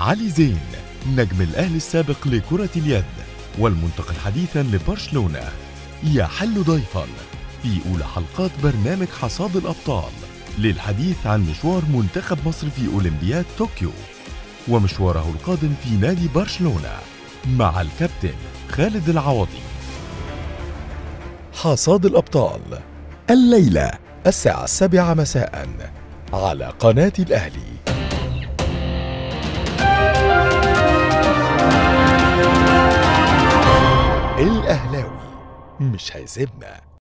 علي زين نجم الأهلي السابق لكرة اليد والمنتقل حديثا لبرشلونة يحل ضيفا في أولى حلقات برنامج حصاد الأبطال للحديث عن مشوار منتخب مصر في أولمبياد طوكيو ومشواره القادم في نادي برشلونة مع الكابتن خالد العوضي. حصاد الأبطال الليلة الساعة 7 مساء على قناة الأهلي. الأهلاوي مش هيسيبنا.